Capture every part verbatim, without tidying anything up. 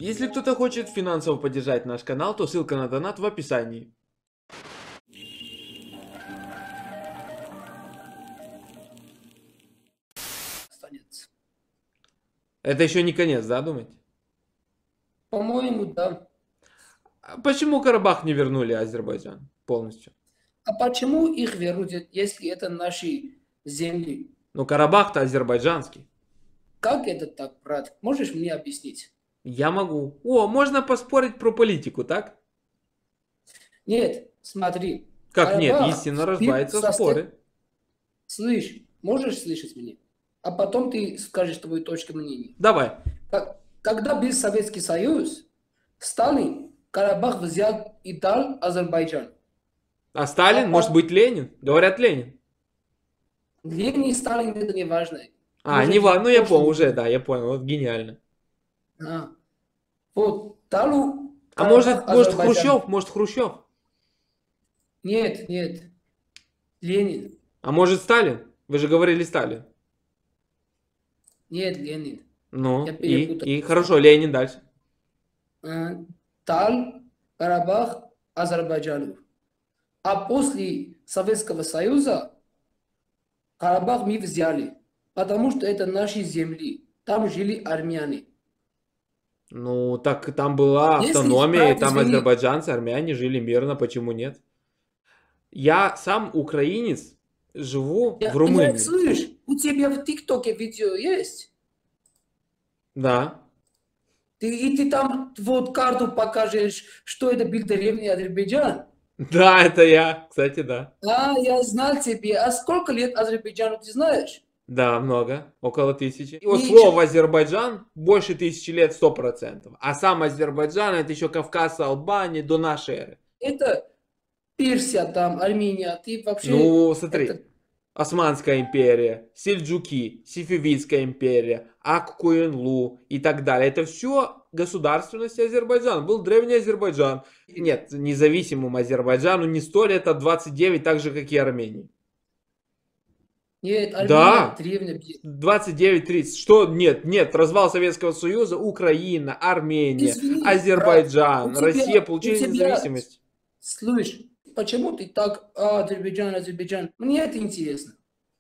Если кто-то хочет финансово поддержать наш канал, то ссылка на донат в описании. Останется. Это еще не конец, да, думаете? По-моему, да. А почему Карабах не вернули Азербайджан полностью? А почему их вернуть, если это наши земли? Ну, Карабах-то азербайджанский. Как это так, брат? Можешь мне объяснить? Я могу. О, можно поспорить про политику, так? Нет, смотри. Как нет? Карабах Истина впит рождается в состе- споры. Слышь, можешь слышать меня? А потом ты скажешь твою точку мнения. Давай. Как- Когда был Советский Союз, Сталин Карабах взял и дал Азербайджан. А Сталин? А Может по- быть, Ленин? Говорят, Ленин. Ленин и Сталин это не важно. А, Может, не важно. Ну, я прошлый понял уже, век. да, я понял. Вот гениально. А. Вот, дал А Карабах может, может Азербайджану. Хрущев? Может Хрущев? Нет, нет. Ленин. А может Сталин? Вы же говорили Сталин. Нет, Ленин. Ну, Я и, перепутал. и хорошо, Ленин дальше. А, дал Карабах Азербайджану. А после Советского Союза Карабах мы взяли, потому что это наши земли. Там жили армяне. Ну, так там была Если автономия, и брать, там извини. азербайджанцы, армяне жили мирно, почему нет? Я сам украинец, живу Я, в я, Румынии. слышь, у тебя в ТикТоке видео есть? Да. Ты, и ты там вот карту покажешь, что это был древний Азербайджан. Да, это я, кстати, да. А, я знал тебе. А сколько лет Азербайджану ты знаешь? Да, много, около тысячи. И вот Ничего. слово Азербайджан больше тысячи лет сто процентов. А сам Азербайджан это еще Кавказ, Албания до нашей эры. Это Персия там, Армения. Ты вообще... Ну, смотри. это- Османская империя, Сельджуки, Сефевидская империя, Ак-Коенлу и так далее. Это все государственность Азербайджана. Был древний Азербайджан. Нет, независимому Азербайджану не сто лет, а двадцать девять, так же, как и Армении. Нет, Армения Да. древняя. двадцать девять тридцать. Что? Нет, нет. Развал Советского Союза, Украина, Армения, Извини, Азербайджан, брат, у тебя- Россия получили у тебя- независимость. Слышь, почему ты так а, Азербайджан, Азербайджан? Мне это интересно.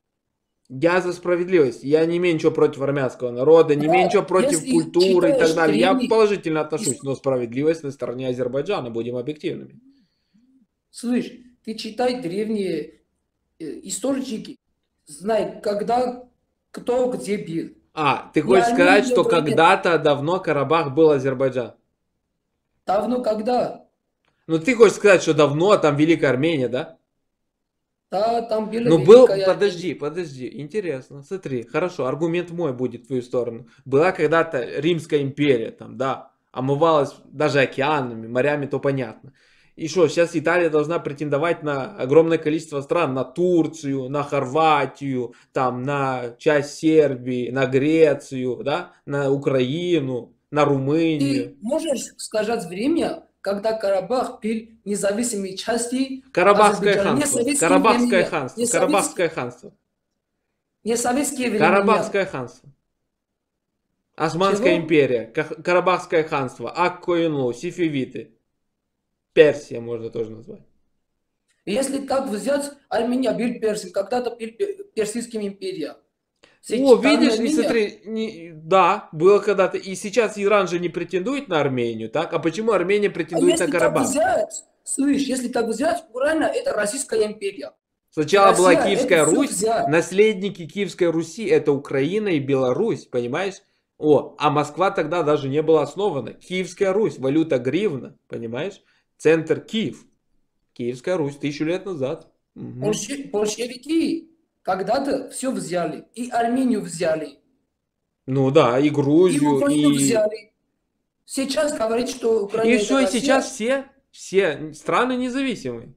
Я за справедливость. Я не имею ничего против армянского народа, не Да, имею ничего против если культуры и так читаешь далее. Я древний- положительно отношусь, но справедливость на стороне Азербайджана, будем объективными. Слышь, ты читай древние э, историки, знай, когда, кто где был. А, ты И хочешь сказать, Армения, что Украина- когда-то давно Карабах был Азербайджан? Давно когда? Ну ты хочешь сказать, что давно там Великая Армения, да? Да, там была Ну был, Великая подожди, подожди, интересно, смотри, хорошо, аргумент мой будет в твою сторону. Была когда-то Римская империя, там, да, омывалась даже океанами, морями, то понятно. И что, сейчас Италия должна претендовать на огромное количество стран, на Турцию, на Хорватию, там, на часть Сербии, на Грецию, да, на Украину, на Румынию. Ты можешь сказать время, когда Карабах был независимой части Карабахское Азербайджана? Не ханство, советские Карабахское времена, ханство, не Карабахское ханство, советские- не советские времена. Карабахское ханство. Османская Чего? империя, Ках- Карабахское ханство, Ак-Коенлу, Сефевиты. Персия можно тоже назвать. Если так взять, Армения был Персией, когда-то был пе- Персидским империей. О, Сейчас видишь, не Армения- смотри, не- да, было когда-то. И сейчас Иран же не претендует на Армению, так? А почему Армения А претендует если на так Карабах? взять, слышь, если так взять, Украина это Российская империя. Сначала была Россия Киевская это всё Русь, взяла. наследники Киевской Руси это Украина и Беларусь, понимаешь? О, а Москва тогда даже не была основана. Киевская Русь, валюта гривна, понимаешь? Центр Киев. Киевская Русь, тысячу лет назад. Мгм. Больше- Большевики когда-то все взяли. И Армению взяли. Ну да, и И Грузию, Украину и... взяли. Сейчас говорит, что Украина И это все, и Россия. сейчас все, все страны независимые.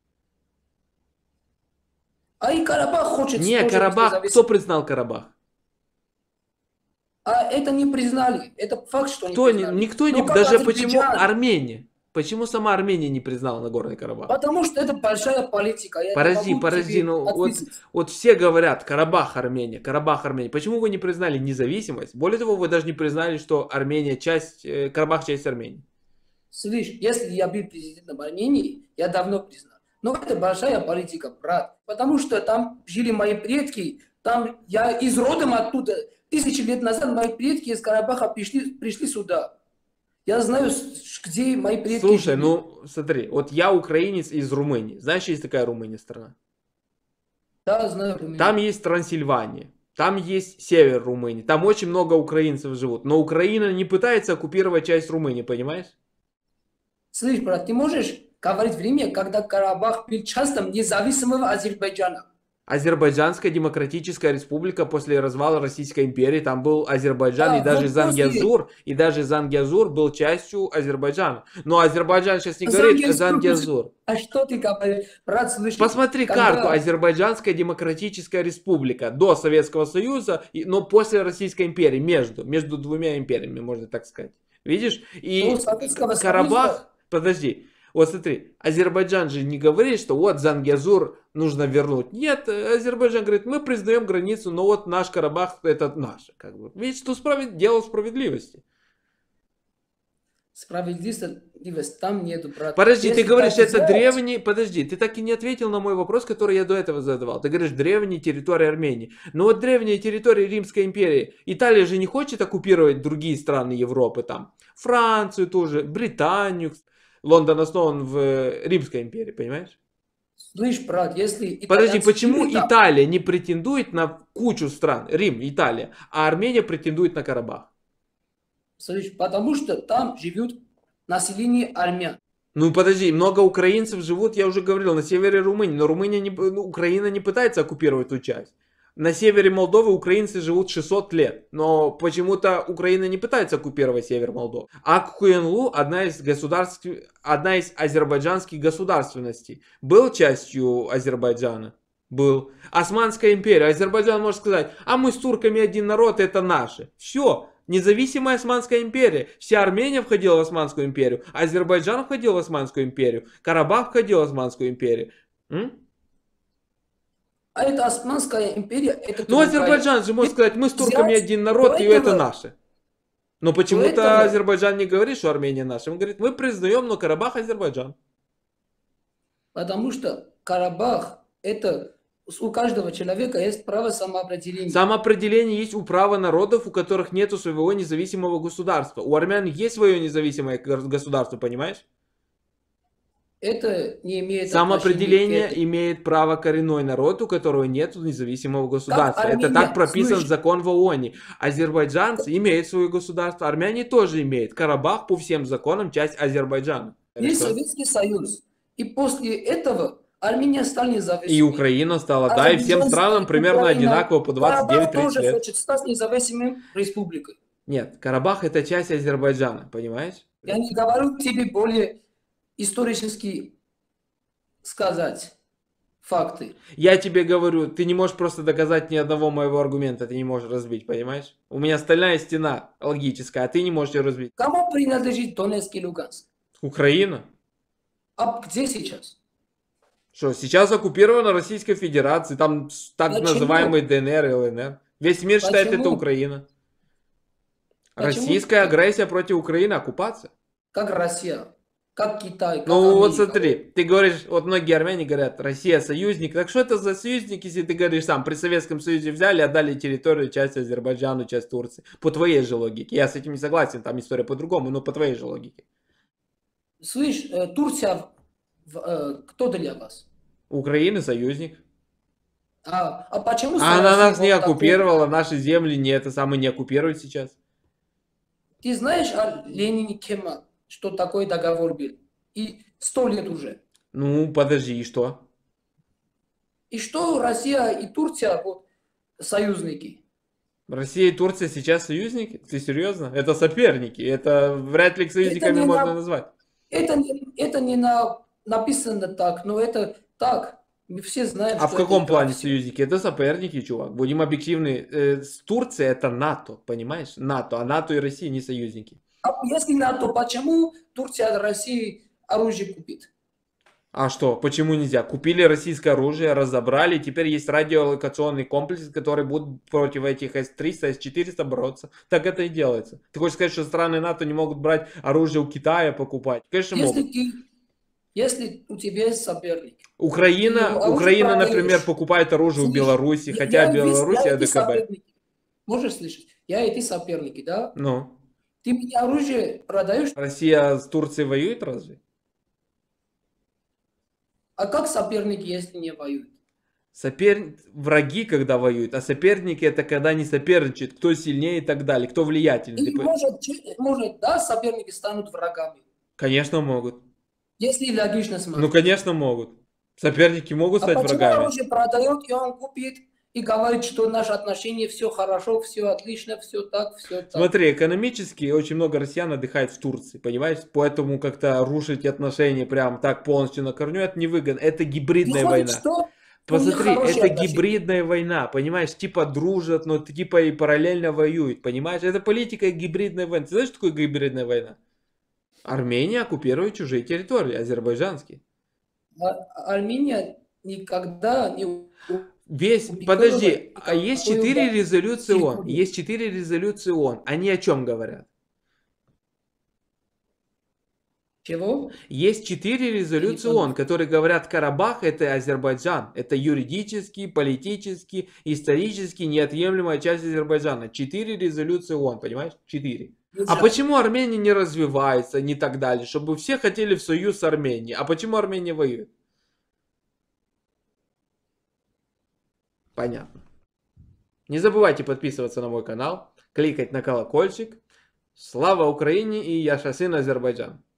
А и Карабах хочет Не, тоже быть Карабах, независимым. кто признал Карабах? А это не признали. Это факт, что Кто не не, признали. никто не, Но как даже почему Азербайджан, Армения? Почему сама Армения не признала Нагорный Карабах? Потому что это большая политика. Я Подожди, подожди, ну вот, вот все говорят, Карабах Армения, Карабах Армения. Почему вы не признали независимость? Более того, вы даже не признали, что Армения часть, э, Карабах часть Армении. Слышь, если я был президентом Армении, я давно признал. Но это большая политика, брат. Потому что там жили мои предки, там я из родом оттуда. Тысячи лет назад мои предки из Карабаха пришли, пришли сюда. Я знаю, где мои предки. Слушай, жили. ну смотри, вот я украинец из Румынии. Знаешь, есть такая Румыния страна? Да, знаю Румынию. Там есть Трансильвания, там есть север Румынии, там очень много украинцев живут. Но Украина не пытается оккупировать часть Румынии, понимаешь? Слышь, брат, ты можешь говорить время, когда Карабах был частью независимого Азербайджана? Азербайджанская демократическая республика после развала Российской империи, там был Азербайджан, Да, и даже вот Зангезур, после... и даже Зангезур был частью Азербайджана. Но Азербайджан сейчас не говорит Зангезур, Зангезур. А что ты говоришь, брат, слышишь? Посмотри когда... карту. Азербайджанская демократическая республика до Советского Союза, но после Российской империи, между, между двумя империями, можно так сказать. Видишь? И Карабах, Союза... подожди. Вот смотри, Азербайджан же не говорит, что вот Зангезур нужно вернуть. Нет, Азербайджан говорит, мы признаем границу, но вот наш Карабах это наш. Как бы. Видишь, что справед... дело справедливости. Справедливость там нету, брат. Подожди, Если ты говоришь, это сделать... древний... Подожди, ты так и не ответил на мой вопрос, который я до этого задавал. Ты говоришь, древние территории Армении. Но вот древние территории Римской империи. Италия же не хочет оккупировать другие страны Европы там. Францию тоже, Британию. Лондон основан в Римской империи, понимаешь? Слышь, брат, если... Подожди, почему Италия не претендует на кучу стран? Рим, Италия. А Армения претендует на Карабах? Слышь, потому что там живет население армян. Ну подожди, много украинцев живут, я уже говорил, на севере Румынии. Но Румыния не, ну, Украина не пытается оккупировать ту часть. На севере Молдовы украинцы живут шестьсот лет, но почему-то Украина не пытается оккупировать север Молдовы. Ак-Коюнлу одна из государств, одна из азербайджанских государственностей. Был частью Азербайджана? Был. Османская империя. Азербайджан может сказать, а мы с турками один народ, это наши. Все. Независимая Османская империя. Вся Армения входила в Османскую империю. Азербайджан входил в Османскую империю. Карабах входил в Османскую империю. М? А это Османская империя, это... Ну, Азербайджан же может сказать, мы с турками один народ, и это наше. Но почему-то Азербайджан не говорит, что Армения наша. Он говорит, мы признаем, но Карабах Азербайджан. Потому что Карабах, это... У каждого человека есть право самоопределения. Самоопределение есть у права народов, у которых нет своего независимого государства. У армян есть свое независимое государство, понимаешь? Это не имеет Самоопределение имеет право коренной народ, у которого нет независимого государства. Армения, это так прописан слышь, закон в ООН. Азербайджанцы имеют свое государство, армяне тоже имеют. Карабах по всем законам часть Азербайджана. Есть Советский Союз. И после этого Армения стала независимой. И Украина стала, а да, и всем странам примерно Украина, одинаково по двадцать девять тридцать лет. Карабах тоже хочет стать независимой республикой. Нет, Карабах это часть Азербайджана, понимаешь? Я не говорю тебе более исторически сказать факты. Я тебе говорю, ты не можешь просто доказать ни одного моего аргумента, ты не можешь разбить, понимаешь? У меня стальная стена логическая, а ты не можешь ее разбить. Кому принадлежит Донецк и Луганск? Украина. А где сейчас? Что, сейчас оккупирована Российской Федерацией, там так Почему? называемый ДНР и ЛНР. Весь мир Почему? считает это Украина. Почему? Российская агрессия против Украины, оккупация. Как Россия? Как Китай? Как ну Америка? Вот смотри, ты говоришь, вот многие армяне говорят, Россия союзник. Так что это за союзник, если ты говоришь сам, при Советском Союзе взяли, отдали территорию, часть Азербайджану, часть Турции. По твоей же логике. Я с этим не согласен, там история по-другому, но по твоей же логике. Слышь, Турция, кто для вас? Украина союзник. А, а почему? А она нас не оккупировала, наши земли не это самое не оккупирует сейчас. Ты знаешь о Ленине Кемаль? Что такой договор был. И сто лет уже. Ну, подожди, и что? И что Россия и Турция вот, союзники? Россия и Турция сейчас союзники? Ты серьезно? Это соперники. Это вряд ли союзниками можно на... назвать. Это, это не на... написано так, но это так. Мы все знаем, а что в каком это плане союзники? Это соперники, чувак. Будем объективны. Э, с Турцией это НАТО, понимаешь? НАТО. А НАТО и Россия не союзники. А если на то, почему Турция от России оружие купит? А что, почему нельзя? Купили российское оружие, разобрали, теперь есть радиолокационный комплекс, который будет против этих эс триста, эс четыреста бороться. Так это и делается. Ты хочешь сказать, что страны НАТО не могут брать оружие у Китая покупать? Конечно, Если могут. ты, если у тебя есть соперник, ты Украина, ему оружие Украина, продаешь. например, покупает оружие у Слышь, Беларуси, я- хотя я и весь- Беларусь я и ты АДКБ. соперники. Можешь слышать? Я и ты соперники, да? Ну, Ты мне оружие продаешь, Россия с Турцией воюет разве? а как соперники, если не воюют? Сопер... Враги, когда воюют, а соперники это когда не соперничают, кто сильнее и так далее, кто влиятельный. Или Ты по- может, че- может, да, соперники станут врагами, Конечно, могут. если логично Ну, смотреть. конечно, могут. Соперники могут А стать почему врагами. оружие продает, и он купит, и говорит, что наши отношения все хорошо, все отлично, все так, все так. Смотри, экономически очень много россиян отдыхает в Турции, понимаешь? Поэтому как-то рушить отношения прям так полностью на корню, это невыгодно. Это гибридная Выходит, война. что у них Посмотри, хорошие это отношения. гибридная война, понимаешь? Типа дружат, но типа и параллельно воюют, понимаешь? Это политика гибридной войны. Ты знаешь, что такое гибридная война? Армения оккупирует чужие территории, азербайджанские. А- Армения никогда не... Весь, оккупировала подожди, а никакую есть четыре резолюции ООН, территорию. есть четыре резолюции ООН, они о чем говорят? Чего? Есть четыре резолюции понял. ООН, которые говорят, Карабах это Азербайджан, это юридически, политически, исторически неотъемлемая часть Азербайджана. Четыре резолюции ООН, понимаешь? Четыре. А Нельзя. почему Армения не развивается, не так далее, чтобы все хотели в союз с Арменией? А почему Армения воюет? Понятно. Не забывайте подписываться на мой канал, кликать на колокольчик. Слава Украине и Яшасин Азербайджан.